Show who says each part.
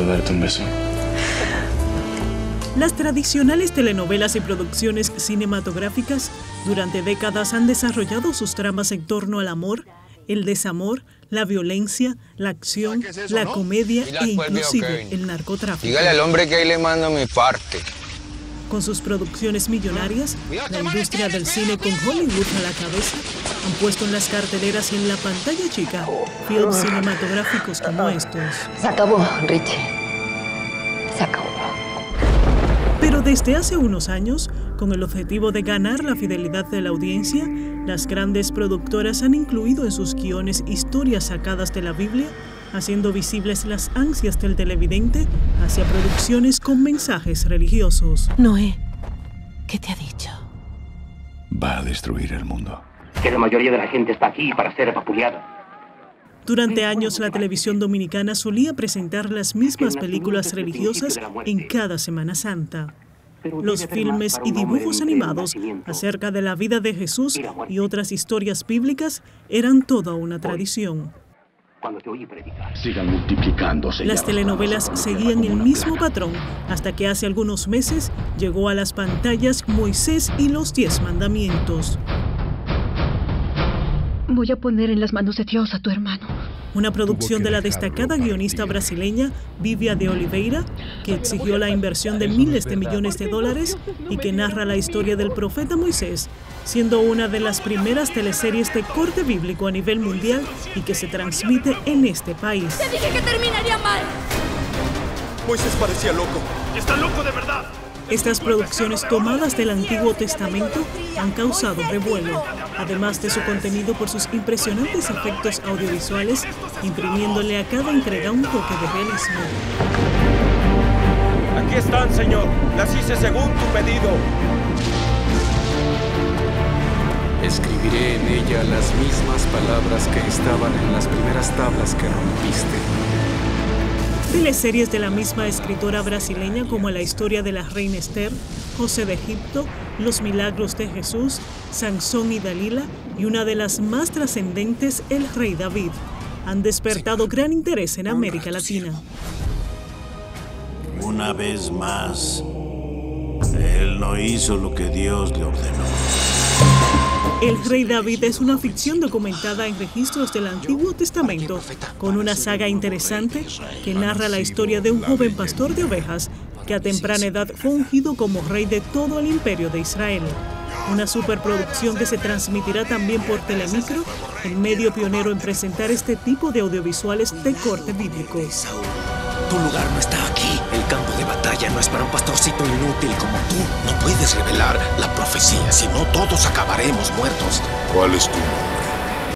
Speaker 1: ¿Puedo darte un beso?
Speaker 2: Las tradicionales telenovelas y producciones cinematográficas durante décadas han desarrollado sus tramas en torno al amor, el desamor, la violencia, la acción, la comedia e inclusive el narcotráfico.
Speaker 3: Dígale al hombre que ahí le mando mi parte.
Speaker 2: Con sus producciones millonarias, la industria del cine con Hollywood a la cabeza han puesto en las carteleras y en la pantalla chica films cinematográficos como estos.
Speaker 4: Se acabó, Richie. Se acabó.
Speaker 2: Pero desde hace unos años, con el objetivo de ganar la fidelidad de la audiencia, las grandes productoras han incluido en sus guiones historias sacadas de la Biblia, haciendo visibles las ansias del televidente hacia producciones con mensajes religiosos.
Speaker 5: Noé, ¿qué te ha dicho?
Speaker 6: Va a destruir el mundo.
Speaker 7: Que la mayoría de la gente está aquí para ser vapuleada.
Speaker 2: Durante años, la televisión dominicana solía presentar las mismas películas religiosas en cada Semana Santa. Los filmes y dibujos animados acerca de la vida de Jesús y otras historias bíblicas eran toda una tradición.
Speaker 6: Sigan multiplicándose.
Speaker 2: Las telenovelas seguían el mismo patrón hasta que hace algunos meses llegó a las pantallas Moisés y los 10 mandamientos.
Speaker 5: Voy a poner en las manos de Dios a tu hermano.
Speaker 2: Una producción de la destacada guionista brasileña Vívia de Oliveira, que exigió la inversión de miles de millones de dólares y que narra la historia del profeta Moisés, siendo una de las primeras teleseries de corte bíblico a nivel mundial y que se transmite en este país.
Speaker 8: ¡Te dije que terminaría mal!
Speaker 9: Moisés parecía loco.
Speaker 8: ¡Está loco de verdad!
Speaker 2: Estas producciones tomadas del Antiguo Testamento han causado revuelo, además de su contenido por sus impresionantes efectos audiovisuales, imprimiéndole a cada entrega un toque de realismo.
Speaker 9: Aquí están, Señor. Las hice según tu pedido.
Speaker 10: Escribiré en ella las mismas palabras que estaban en las primeras tablas que rompiste.
Speaker 2: Teleseries de la misma escritora brasileña como La historia de la reina Esther, José de Egipto, Los milagros de Jesús, Sansón y Dalila y una de las más trascendentes, El rey David, han despertado gran interés en América Latina.
Speaker 11: Una vez más, él no hizo lo que Dios le ordenó.
Speaker 2: El rey David es una ficción documentada en registros del Antiguo Testamento, con una saga interesante que narra la historia de un joven pastor de ovejas que a temprana edad fue ungido como rey de todo el imperio de Israel. Una superproducción que se transmitirá también por Telemicro, el medio pionero en presentar este tipo de audiovisuales de corte bíblico.
Speaker 12: Tu lugar no está aquí. El campo de batalla no es para un pastorcito inútil como tú. No puedes revelar la profecía, si no todos acabaremos muertos.
Speaker 6: ¿Cuál es tu nombre?